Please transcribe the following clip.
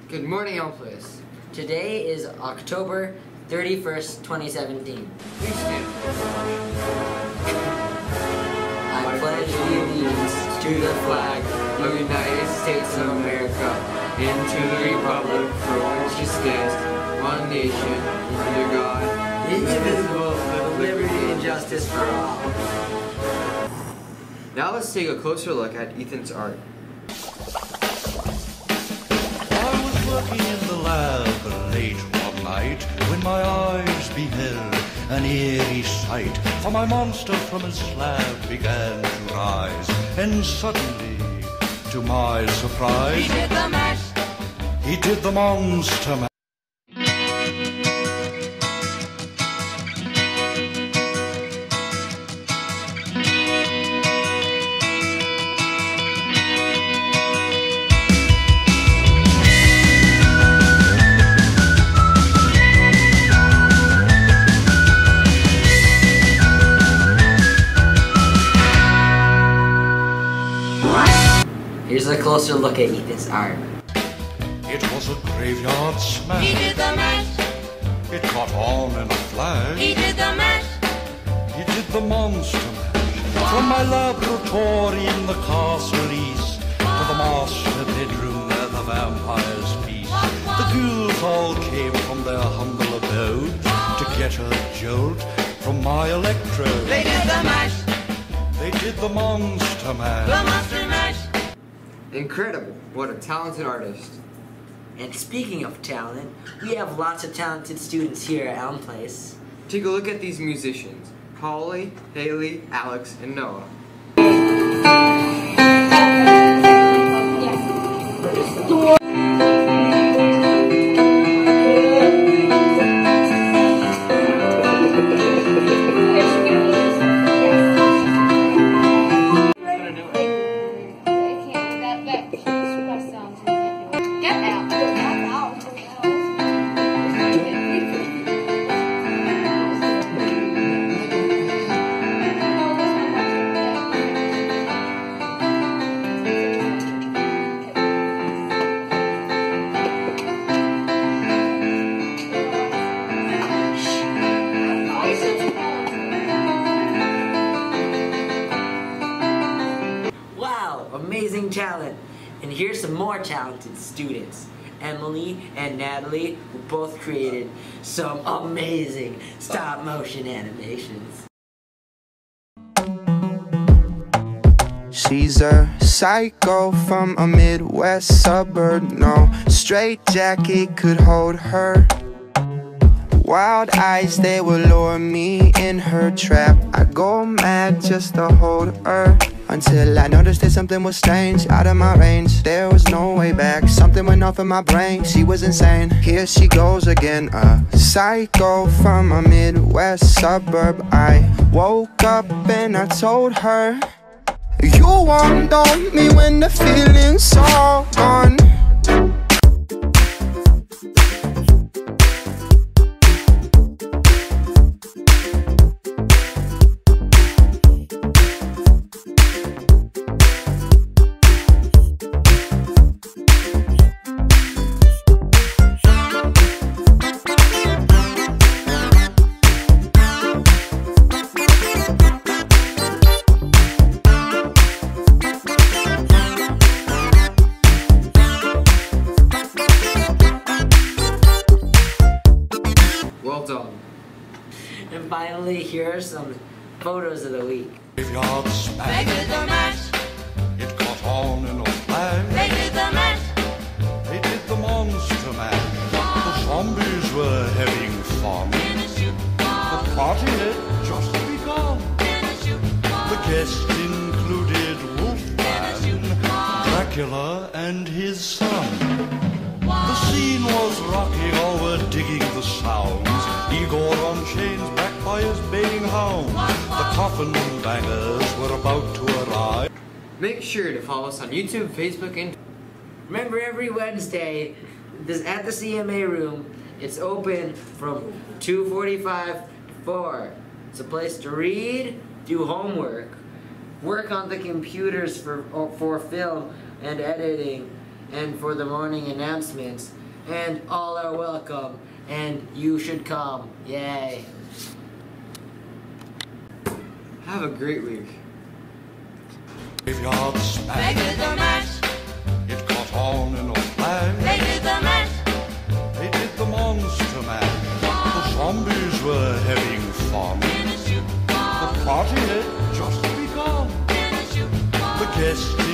Good morning, Elm Place. Today is October 31st, 2017. Please stand. I pledge allegiance to the flag of the United States of America and to the republic for which it stands, one nation, under God, indivisible, with liberty and justice for all. Now let's take a closer look at Ethan's art. I was working in the lab late one night when my eyes beheld an eerie sight. For my monster from his slab began to rise, and suddenly, to my surprise, he did the mash. He did the monster mash. Here's a closer look at Ethan's art. It was a graveyard smash. He did the mash. It caught on in a flash. He did the mash. He did the monster mash. From my laboratory in the castle east to the master bedroom where the vampires feast. The ghouls all came from their humble abode to get a jolt from my electrode. They did the mash. They did the monster mash. The monster mash. Incredible. What a talented artist. And speaking of talent, we have lots of talented students here at Elm Place. Take a look at these musicians. Holly, Haley, Alex, and Noah. Amazing talent. And here's some more talented students. Emily and Natalie, who both created some amazing stop motion animations. She's a psycho from a Midwest suburb. No straitjacket could hold her. Wild eyes, they will lure me in her trap. I go mad just to hold her, until I noticed that something was strange, out of my range. There was no way back, something went off in my brain. She was insane, here she goes again. A psycho from a Midwest suburb. I woke up and I told her, you won't dump me when the feeling's all gone. Well done. And finally, here are some photos of the week. Graveyard They smash. did the mash. It caught on in a flash. They did the mash. They did the monster mash. The zombies were having fun. In a shoot. The party had just begun. In a shoot. The guests included Wolfman, Dracula, and his son. The scene was rocking, all were digging the sounds. Igor on chains, backed by his baying hounds. The coffin bangers were about to arrive. Make sure to follow us on YouTube, Facebook, and Remember, every Wednesday, at the CMA room, it's open from 2:45 to 4. It's a place to read, do homework, work on the computers for film and editing, and for the morning announcements. And all are welcome, and you should come. Yay. Have a great week. Graveyard They smash. did the mash. It caught on in a flash. They did the mash. They did the monster mash. The zombies were having fun. In a shoot The ball. party had just begun. In a shoot ball. The guests